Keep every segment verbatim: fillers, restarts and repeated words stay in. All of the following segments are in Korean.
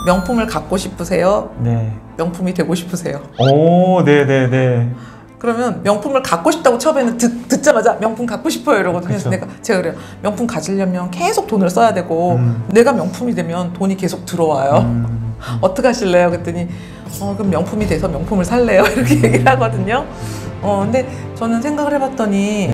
명품을 갖고 싶으세요? 네. 명품이 되고 싶으세요? 오, 네네네. 그러면 명품을 갖고 싶다고 처음에는 듣, 듣자마자 명품 갖고 싶어요 이러거든요. 그래서 그쵸. 내가 제가 그래요. 명품 가지려면 계속 돈을 써야 되고 음. 내가 명품이 되면 돈이 계속 들어와요. 음, 음. 어떻게 하실래요? 그랬더니 어, 그럼 명품이 돼서 명품을 살래요? 이렇게 얘기를 하거든요. 어, 근데 저는 생각을 해봤더니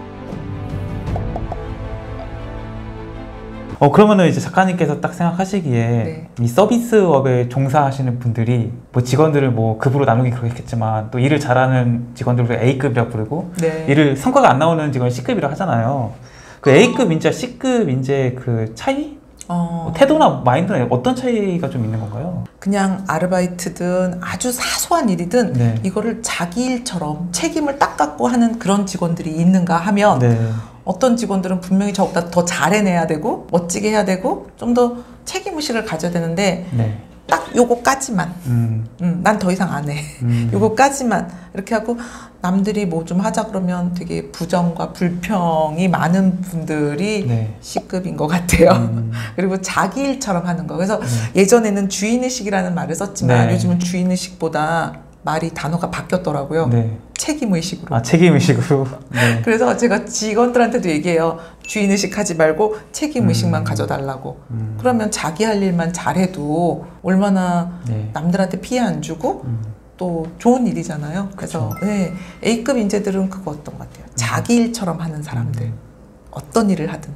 어 그러면은 이제 작가님께서 딱 생각하시기에 네. 이 서비스업에 종사하시는 분들이 뭐 직원들을 뭐 급으로 나누긴 그렇겠지만 또 일을 잘하는 직원들을 A급이라고 부르고 네. 일을 성과가 안 나오는 직원을 C급이라고 하잖아요. 그 A급 인재, C급 인재 그 차이? 어, 뭐 태도나 마인드나 어떤 차이가 좀 있는 건가요? 그냥 아르바이트든 아주 사소한 일이든 네. 이거를 자기 일처럼 책임을 딱 갖고 하는 그런 직원들이 있는가 하면 네. 어떤 직원들은 분명히 저보다 더 잘 해내야 되고 멋지게 해야 되고 좀 더 책임의식을 가져야 되는데 네. 딱 요거까지만 음. 음, 난 더 이상 안 해. 음. 요거까지만 이렇게 하고 남들이 뭐 좀 하자 그러면 되게 부정과 불평이 많은 분들이 네. C급인 것 같아요. 음. 그리고 자기 일처럼 하는 거. 그래서 네. 예전에는 주인의식이라는 말을 썼지만 네. 요즘은 주인의식보다 말이 단어가 바뀌었더라고요. 네. 책임의식으로. 아 책임의식으로. 네. 그래서 제가 직원들한테도 얘기해요. 주인의식 하지 말고 책임의식만 음. 가져달라고. 음. 그러면 자기 할 일만 잘해도 얼마나 네. 남들한테 피해 안 주고 음. 또 좋은 일이잖아요. 그래서 그쵸. 네, A급 인재들은 그거였던 것 같아요. 자기 일처럼 하는 사람들. 음. 어떤 일을 하든.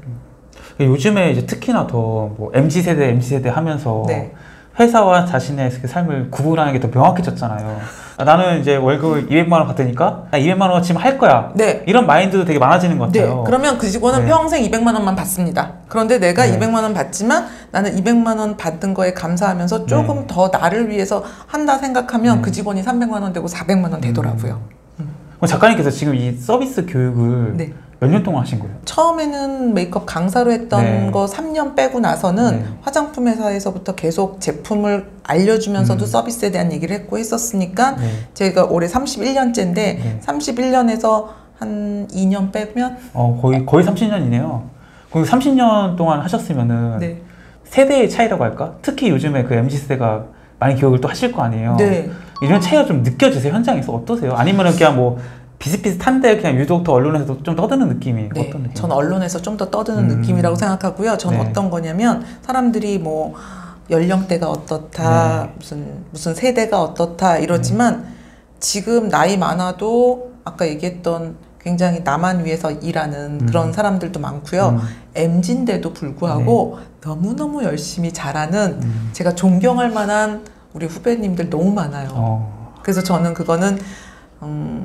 요즘에 이제 특히나 더 뭐 엠지 세대, 엠지 세대 하면서 네. 회사와 자신의 그 삶을 구분하는 게 더 명확해졌잖아요. 아, 나는 이제 월급 이백만 원 받으니까 나 이백만 원 지금 할 거야. 네. 이런 마인드도 되게 많아지는 것 네. 같아요. 그러면 그 직원은 네. 평생 이백만 원만 받습니다. 그런데 내가 네. 이백만 원 받지만 나는 이백만 원 받은 거에 감사하면서 조금 네. 더 나를 위해서 한다 생각하면 네. 그 직원이 삼백만 원 되고 사백만 원 되더라고요. 음. 그럼 작가님께서 지금 이 서비스 교육을 네. 몇 년 동안 하신 거예요? 처음에는 메이크업 강사로 했던 네. 거 삼 년 빼고 나서는 네. 화장품 회사에서부터 계속 제품을 알려주면서도 음. 서비스에 대한 얘기를 했고 했었으니까 네. 제가 올해 삼십일 년째인데 네. 삼십일 년에서 한 이 년 빼면 어, 거의, 거의 삼십 년이네요. 거의 삼십 년 동안 하셨으면은 네. 세대의 차이라고 할까? 특히 요즘에 그 엠지 세대가 많이 교육을 또 하실 거 아니에요. 네. 이런 차이가 좀 느껴지세요? 현장에서 어떠세요? 아니면은 그냥 뭐 비슷비슷한데 그냥 유독 더 언론에서 좀 떠드는 느낌이 네, 어떤 느낌? 전 언론에서 좀 더 떠드는 음. 느낌이라고 생각하고요. 전 네. 어떤 거냐면 사람들이 뭐 연령대가 어떻다, 네. 무슨 무슨 세대가 어떻다 이러지만 지금 나이 많아도 아까 얘기했던 굉장히 나만 위해서 일하는 음. 그런 사람들도 많고요. 음. 엠지인데도 불구하고 너무너무 열심히 잘하는 음. 제가 존경할 만한 우리 후배님들 너무 많아요. 어. 그래서 저는 그거는 음,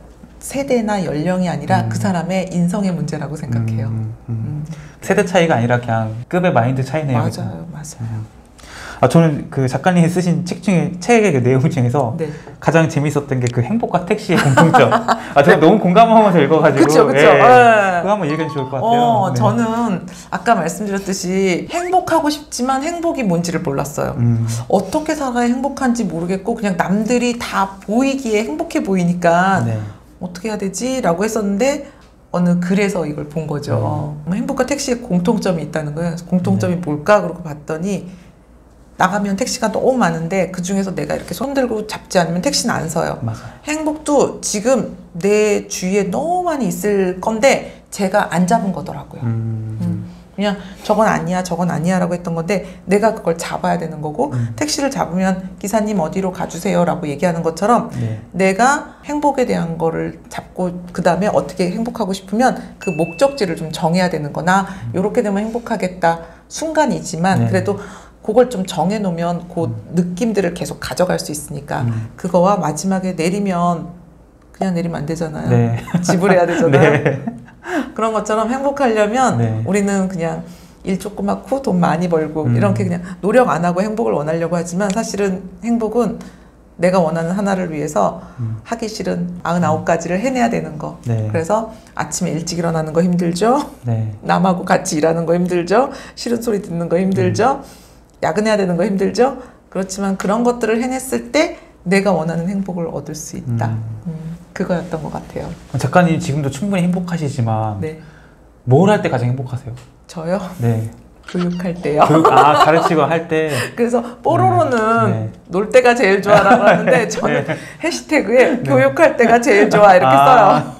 세대나 연령이 아니라 음. 그 사람의 인성의 문제라고 생각해요. 음, 음. 음. 세대 차이가 아니라 그냥 급의 마인드 차이네요. 그죠? 맞아요, 맞아요. 아, 저는 그 작가님이 쓰신 책 중에 책의 그 내용 중에서 네. 가장 재밌었던 게 그 행복과 택시의 공통점. 아, 제가 너무 공감하면서 읽어가지고. 그쵸, 그쵸. 예, 예. 그거 한번 얘기해 좋을 것 같아요. 어, 네. 저는 아까 말씀드렸듯이 행복하고 싶지만 행복이 뭔지를 몰랐어요. 음, 어떻게 살아야 행복한지 모르겠고 그냥 남들이 다 보이기에 행복해 보이니까 네. 어떻게 해야 되지? 라고 했었는데 어느 글에서 이걸 본 거죠. 음. 행복과 택시에 공통점이 있다는 거예요. 그래서 공통점이 네. 뭘까? 그러고 봤더니 나가면 택시가 너무 많은데 그 중에서 내가 이렇게 손 들고 잡지 않으면 택시는 안 서요. 맞아요. 행복도 지금 내 주위에 너무 많이 있을 건데 제가 안 잡은 거더라고요. 음, 음. 그냥 저건 아니야 저건 아니야 라고 했던 건데 내가 그걸 잡아야 되는 거고 음. 택시를 잡으면 기사님 어디로 가주세요 라고 얘기하는 것처럼 네. 내가 행복에 대한 거를 잡고 그 다음에 어떻게 행복하고 싶으면 그 목적지를 좀 정해야 되는 거나 요렇게 되면 행복하겠다 순간이지만 네. 그래도 그걸 좀 정해놓으면 그 음. 느낌들을 계속 가져갈 수 있으니까 음. 그거와 마지막에 내리면 그냥 내리면 안 되잖아요. 네. 지불해야 되잖아요. 네. 그런 것처럼 행복하려면 네. 우리는 그냥 일 조그맣고 돈 많이 벌고 음. 이렇게 그냥 노력 안 하고 행복을 원하려고 하지만 사실은 행복은 내가 원하는 하나를 위해서 음. 하기 싫은 아흔아홉 가지를 해내야 되는 거. 네. 그래서 아침에 일찍 일어나는 거 힘들죠. 네. 남하고 같이 일하는 거 힘들죠. 싫은 소리 듣는 거 힘들죠. 음. 야근해야 되는 거 힘들죠. 그렇지만 그런 것들을 해냈을 때 내가 원하는 행복을 얻을 수 있다. 음. 음, 그거였던 것 같아요. 작가님 지금도 충분히 행복하시지만 네, 뭘 할 때 가장 행복하세요? 저요? 네. 교육할 때요. 교육, 아, 가르치고 할 때. 그래서 뽀로로는 네. 놀 때가 제일 좋아라고 하는데 저는 네. 해시태그에 교육할 때가 제일 좋아 이렇게 아. 써요.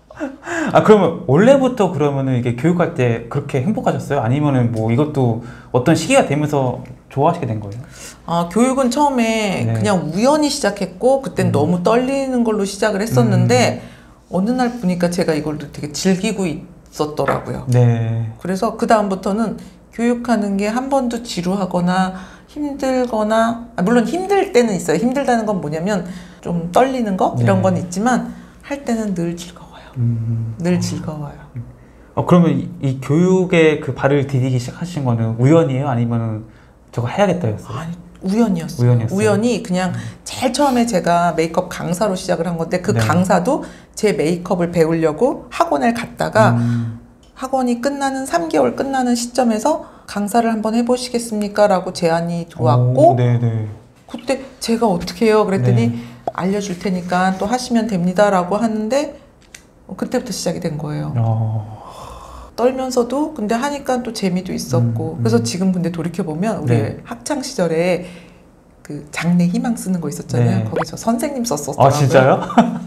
아, 그러면 원래부터 그러면은 이게 교육할 때 그렇게 행복하셨어요? 아니면은 뭐 이것도 어떤 시기가 되면서 좋아하시게 된 거예요? 아, 교육은 처음에 네. 그냥 우연히 시작했고 그땐 음. 너무 떨리는 걸로 시작을 했었는데 어느 날 보니까 제가 이걸 되게 즐기고 있었더라고요. 네. 그래서 그 다음부터는 교육하는 게 한 번도 지루하거나 힘들거나 아, 물론 힘들 때는 있어요. 힘들다는 건 뭐냐면 좀 떨리는 거 이런 네. 건 있지만 할 때는 늘 즐거워요. 음. 늘 즐거워요. 어, 그러면 이, 이 교육에 그 발을 디디기 시작하신 거는 우연이에요? 아니면은 저거 해야겠다였어요? 아니 우연이었어요. 우연이었어요? 우연히 그냥 제일 처음에 제가 메이크업 강사로 시작을 한 건데 그 네. 강사도 제 메이크업을 배우려고 학원을 갔다가 음. 학원이 끝나는 삼 개월 끝나는 시점에서 강사를 한번 해보시겠습니까? 라고 제안이 들어왔고 오, 네네. 그때 제가 어떻게 해요? 그랬더니 네. 알려줄 테니까 또 하시면 됩니다 라고 하는데 그때부터 시작이 된 거예요. 어. 떨면서도 근데 하니까 또 재미도 있었고 음, 음. 그래서 지금 근데 돌이켜보면 우리 네. 학창 시절에 그 장래 희망 쓰는 거 있었잖아요. 네. 거기 저 선생님 썼었더라고요. 아, 진짜요?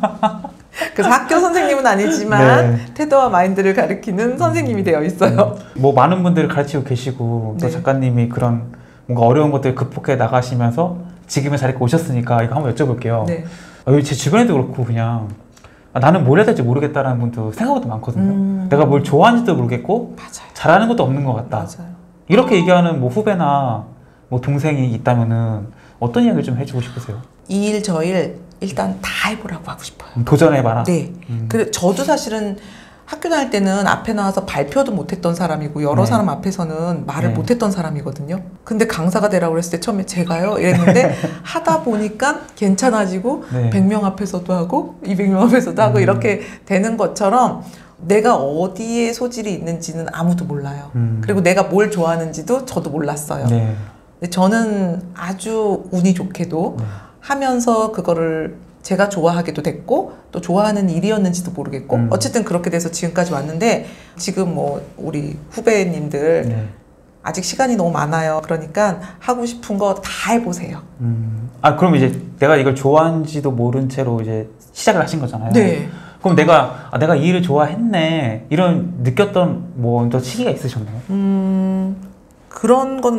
그래서 학교 선생님은 아니지만 네. 태도와 마인드를 가르치는 선생님이 되어 있어요. 뭐 많은 분들을 가르치고 계시고 또 네. 작가님이 그런 뭔가 어려운 것들을 극복해 나가시면서 지금의 자리에 오셨으니까 이거 한번 여쭤볼게요. 네. 아, 제 주변에도 그렇고 그냥 아, 나는 뭘 해야 될지 모르겠다라는 분도 생각보다 많거든요. 음. 내가 뭘 좋아하는지도 모르겠고 맞아요. 잘하는 것도 없는 것 같다. 맞아요. 이렇게 얘기하는 뭐 후배나 뭐 동생이 있다면은 어떤 이야기를 좀 해주고 싶으세요? 이 일 저 일 일단 다 해보라고 하고 싶어요. 음, 도전해봐라. 네. 음. 그래 저도 사실은 학교 다닐 때는 앞에 나와서 발표도 못했던 사람이고 여러 네. 사람 앞에서는 말을 네. 못했던 사람이거든요. 근데 강사가 되라고 그랬을 때 처음에 제가요 이랬는데 하다 보니까 괜찮아지고 네. 백 명 앞에서도 하고 이백 명 앞에서도 하고 음. 이렇게 되는 것처럼 내가 어디에 소질이 있는지는 아무도 몰라요. 음. 그리고 내가 뭘 좋아하는지도 저도 몰랐어요. 네. 근데 저는 아주 운이 좋게도 네. 하면서 그거를 제가 좋아하게도 됐고 또 좋아하는 일이었는지도 모르겠고 음. 어쨌든 그렇게 돼서 지금까지 왔는데 지금 뭐 우리 후배님들 네. 아직 시간이 너무 많아요. 그러니까 하고 싶은 거 다 해보세요. 음. 아, 그럼 이제 내가 이걸 좋아하는지도 모른 채로 이제 시작을 하신 거잖아요. 네. 그럼 내가 아, 내가 이 일을 좋아했네 이런 느꼈던 뭐 또 시기가 있으셨나요? 음 그런 건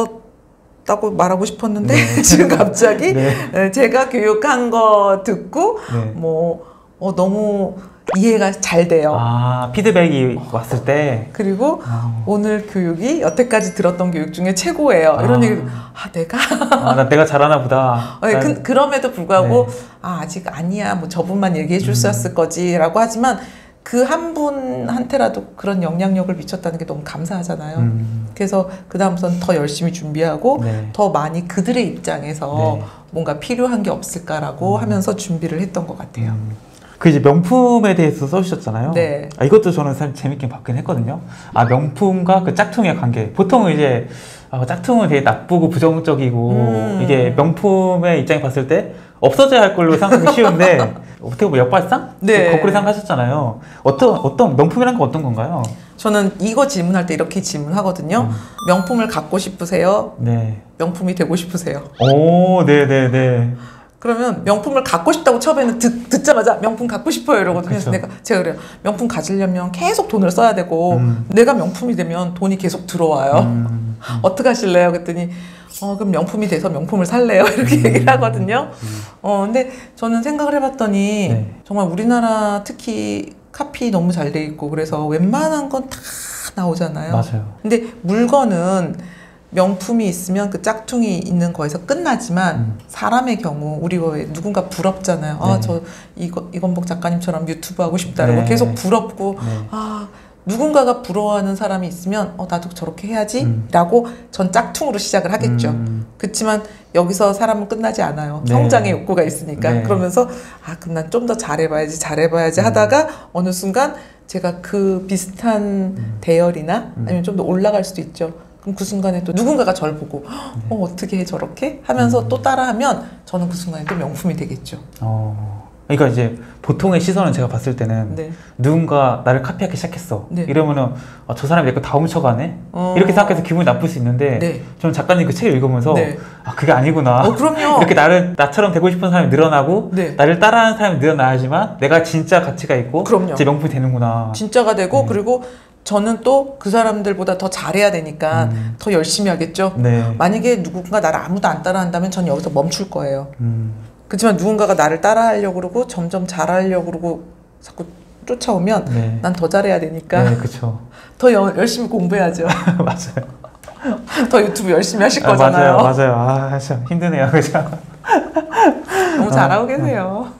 없었다고 말하고 싶었는데 네. 지금 갑자기 네. 네, 제가 교육한 거 듣고 네. 뭐 어, 너무 이해가 잘 돼요. 아, 피드백이 왔을 때. 그리고 아, 오늘 교육이 여태까지 들었던 교육 중에 최고예요. 이런 아. 얘기, 아, 내가? 아, 나 내가 잘하나 보다. 네, 그, 그럼에도 불구하고, 네. 아, 아직 아니야. 뭐 저분만 얘기해 음. 주셨을 거지. 라고 하지만 그 한 분한테라도 그런 영향력을 미쳤다는 게 너무 감사하잖아요. 음. 그래서 그다음부터는 더 열심히 준비하고 네. 더 많이 그들의 입장에서 네. 뭔가 필요한 게 없을까라고 음. 하면서 준비를 했던 것 같아요. 음. 그 이제 명품에 대해서 써주셨잖아요. 네. 아, 이것도 저는 사실 재밌게 봤긴 했거든요. 아, 명품과 그 짝퉁의 관계. 보통은 이제 아, 짝퉁은 되게 나쁘고 부정적이고 음. 이게 명품의 입장에 봤을 때 없어져야 할 걸로 생각하기 쉬운데 어떻게 보면 역발상? 네. 거꾸로 생각하셨잖아요. 어떤 어떤 명품이란 건 어떤 건가요? 저는 이거 질문할 때 이렇게 질문하거든요. 음. 명품을 갖고 싶으세요? 네. 명품이 되고 싶으세요? 오, 네, 네, 네. 그러면 명품을 갖고 싶다고 처음에는 듣, 듣자마자 명품 갖고 싶어요 이러거든요. 그래서 그쵸. 내가 제가 그래요. 명품 가지려면 계속 돈을 써야 되고 음. 내가 명품이 되면 돈이 계속 들어와요. 음, 음. 어떻게 하실래요? 그랬더니 어 그럼 명품이 돼서 명품을 살래요 이렇게 음. 얘기를 하거든요. 음. 어 근데 저는 생각을 해봤더니 네. 정말 우리나라 특히 카피 너무 잘 돼 있고 그래서 웬만한 건 다 나오잖아요. 맞아요. 근데 물건은 명품이 있으면 그 짝퉁이 있는 거에서 끝나지만 음. 사람의 경우 우리 왜 누군가 부럽잖아요. 네. 아, 저 이거 이건복 작가님처럼 유튜브 하고 싶다. 이러고 네. 계속 부럽고 네. 아 누군가가 부러워하는 사람이 있으면 어 나도 저렇게 해야지 음. 라고 전 짝퉁으로 시작을 하겠죠. 음. 그렇지만 여기서 사람은 끝나지 않아요. 네. 성장의 욕구가 있으니까. 네. 그러면서 아 그럼 난 좀 더 잘해봐야지 잘해봐야지 음. 하다가 어느 순간 제가 그 비슷한 음. 대열이나 음. 아니면 좀 더 올라갈 수도 있죠. 그럼 그 순간에 또 누군가가 저를 보고 어 어떻게 해 저렇게 하면서 음. 또 따라하면 저는 그 순간에 또 명품이 되겠죠. 어. 그러니까 이제 보통의 시선은 제가 봤을 때는 네. 누군가 나를 카피하기 시작했어. 네. 이러면은 아, 저 사람이 내 거 다 훔쳐가네. 어. 이렇게 생각해서 기분이 나쁠 수 있는데 네. 저는 작가님 그 책을 읽으면서 네. 아 그게 아니구나. 어, 그럼요. 이렇게 나를 나처럼 되고 싶은 사람이 늘어나고 네. 나를 따라하는 사람이 늘어나야지만 내가 진짜 가치가 있고 그럼요. 제 명품이 되는구나. 진짜가 되고 네. 그리고 저는 또 그 사람들보다 더 잘해야 되니까 음. 더 열심히 하겠죠. 네. 만약에 누군가 나를 아무도 안 따라한다면 전 여기서 멈출 거예요. 음. 그렇지만 누군가가 나를 따라하려고 그러고 점점 잘하려고 그러고 자꾸 쫓아오면 네. 난 더 잘해야 되니까 네, 그렇죠. 더 여- 열심히 공부해야죠. 맞아요. 더 유튜브 열심히 하실 아, 거잖아요. 맞아요, 맞아요. 아, 참 힘드네요, 그죠? 너무 잘하고 계세요.